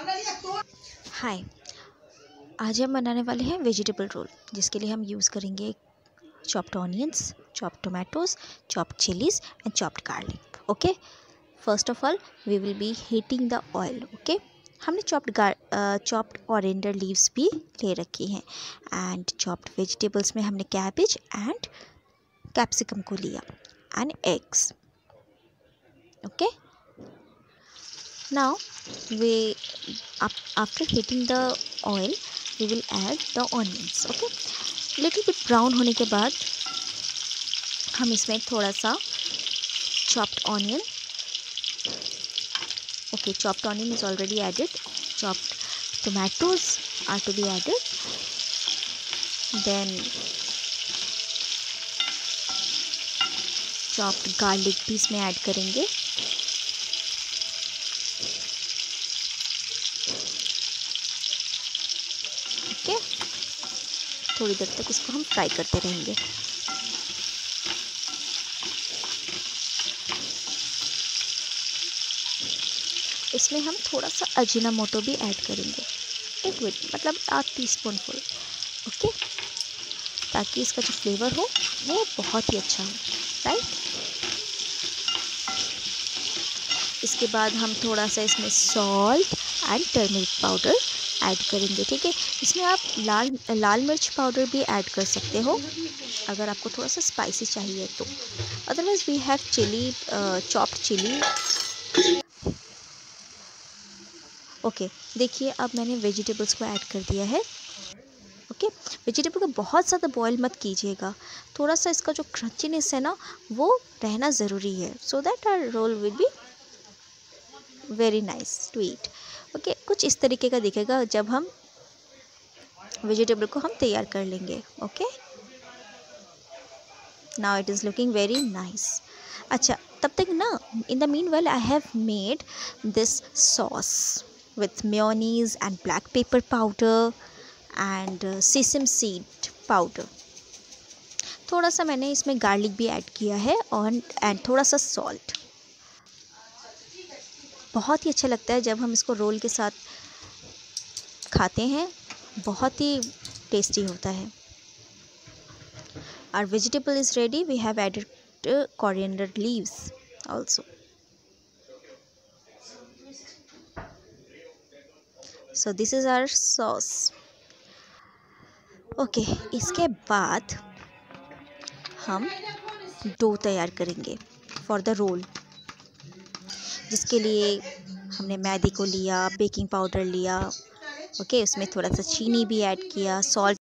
हाय, आज हम बनाने वाले हैं वेजिटेबल रोल, जिसके लिए हम यूज़ करेंगे chopped onions, chopped tomatoes, chopped chillies and chopped garlic. Okay, first of all we will be heating the oil. Okay, हमने चॉप्ड ओरिएंडर लीव्स भी ले रखी हैं एंड चॉप्ड वेजिटेबल्स में हमने कैबेज एंड कैप्सिकम को लिया and eggs. Okay, now after heating the oil we will add the onions. Okay, little bit brown होने के बाद हम इसमें थोड़ा सा chopped onion. Okay, chopped onion is already added. Chopped tomatoes are to be added. Then chopped garlic भी इसमें add करेंगे. ओके, थोड़ी देर तक इसको हम फ्राई करते रहेंगे. इसमें हम थोड़ा सा अजीनामोटो भी ऐड करेंगे, मतलब 8 टीस्पून फुल. ओके, ताकि इसका जो फ्लेवर हो वो बहुत ही अच्छा हो. राइट, इसके बाद हम थोड़ा सा इसमें salt and turmeric powder add करेंगे. ठीक है, इसमें आप लाल मिर्च पाउडर भी ऐड कर सकते हो अगर आपको थोड़ा सा स्पाइसी चाहिए तो. Otherwise we have chilli, chopped chilli. Okay, देखिए अब मैंने वेजिटेबल्स को ऐड कर दिया है. ओके, वेजिटेबल को बहुत ज़्यादा बॉईल मत कीजिएगा, थोड़ा सा इसका जो क्रंचीनेस है ना वो रहना ज़रूरी है, so that our roll will be very nice to eat. Okay, कुछ इस तरीके का दिखेगा जब हम वेजिटेबल को हम तैयार कर लेंगे. Okay, now it is looking very nice. अच्छा, तब तक ना in the meanwhile I have made this sauce with mayonnaise and black pepper powder and sesame seed powder. थोड़ा सा मैंने इसमें गार्लिक भी ऐड किया है और एंड थोड़ा सा सॉल्ट. बहुत ही अच्छा लगता है जब हम इसको रोल के साथ खाते हैं, बहुत ही टेस्टी होता है. Our vegetable is ready. We have added coriander leaves also. So this is our sauce. Okay, इसके बाद हम डो तैयार करेंगे फॉर द रोल, जिसके लिए हमने मैदे को लिया, बेकिंग पाउडर लिया. ओके, उसमें थोड़ा सा चीनी भी ऐड किया, सॉल्ट